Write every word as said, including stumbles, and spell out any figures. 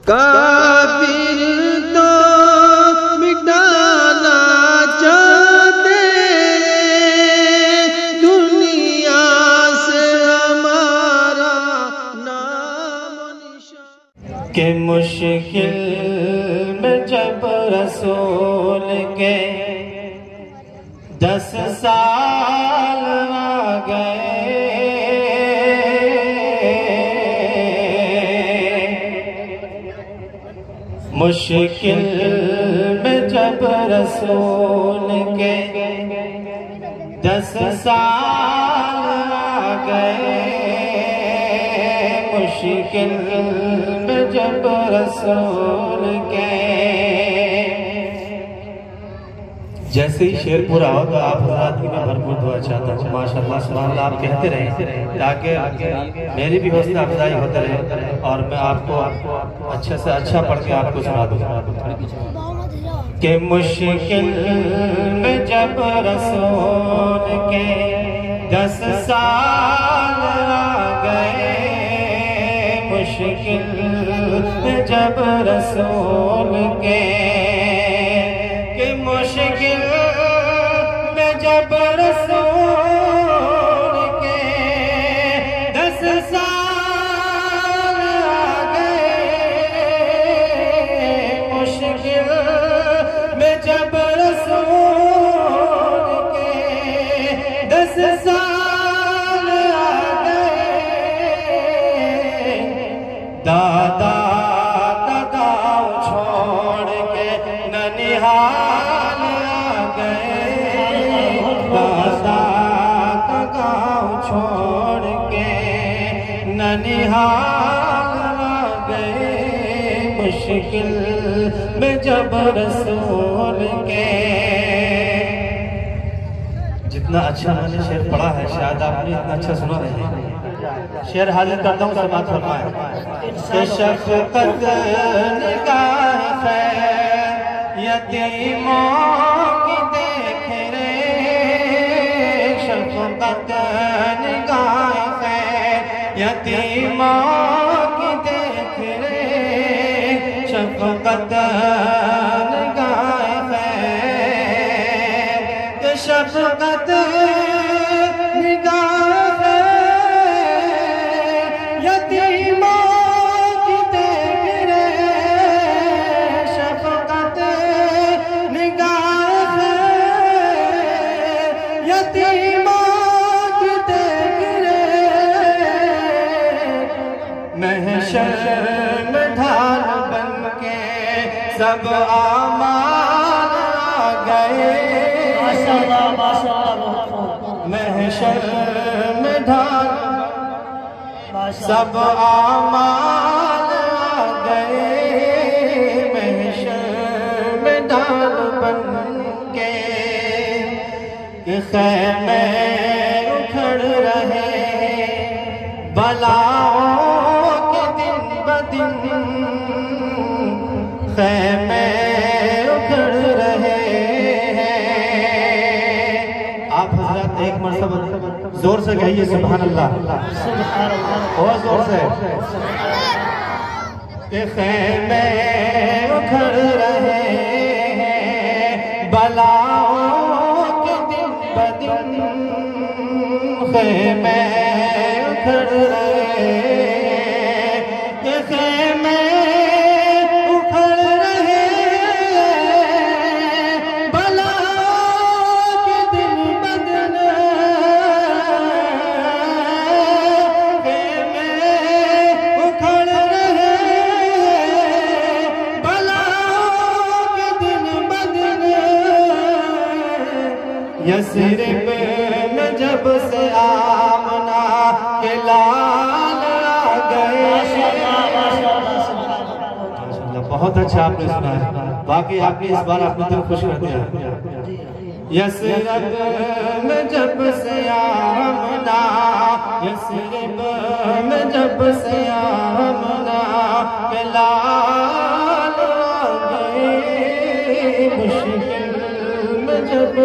کافر تو مٹانا چاہتے دنیا سے ہمارا نام و نشان کہ مشکل میں جب رسول کے دس سال آ گئے، مشکل میں جب رسول کے دس سال آ گئے، مشکل میں جب رسول کے جیسے ہی شعر پورا ہو تو آپ حضرات کی میں بھرپور دعا چاہتا ہوں. ماشاءاللہ سبحان اللہ آپ کہتے رہیں تاکہ میری بھی حوصلہ افزائی ہوتے رہے اور میں آپ کو اچھے سے اچھا پڑھ کے آپ کو سنا دوں. کہ مشکل میں جب رسول کے دس سال آ گئے، مشکل میں جب رسول کے کہ مشکل میں جب رسول کے دس سال آ گئے، مشکل میں جب رسول کے دس سال آ گئے، دادا کا گاؤں چھوڑ کے ننہال آ گئے، دادا کا گاؤں چھوڑ کے ننہال آ گئے، مشکل میں جب رسول کے. جتنا اچھا میں نے شعر پڑھا ہے شاید آپ نے اتنا اچھا سنا نہیں. شعر حاضر کرتا ہوں سماعت فرمائیں. کہ شفقت نگاہ خیر یتیموں کی دیکھ رے، شفقت نگاہ خیر یتیموں کی دیکھ رے، شفقت نگاہ خیر، کہ شفقت نگاہ محشر میں ڈھال بن کے سب اعمال آ گئے، محشر میں ڈھال سب اعمال آ گئے، محشر میں ڈھال بن کے کہ خیمے اکھڑ رہے بلاؤں خیمے اکھڑ رہے ہیں. آپ حضرات ایک مرتبہ زور سے کہیے سبحان اللہ، بہت زور سے. کہ خیمے اکھڑ رہے ہیں بلاؤں کے دن بدن، خیمے اکھڑ رہے ہیں، کہ خیمے یثرب میں جب سے آمنہ کے لال آ گئے. بہت اچھا آپ نے سنا ہے، باقی آپ نے اس بار اپنے دل خوش کر دیا. یثرب میں جب سے آمنہ، یثرب میں جب سے آمنہ کے لال آ گئے، مشکل میں جب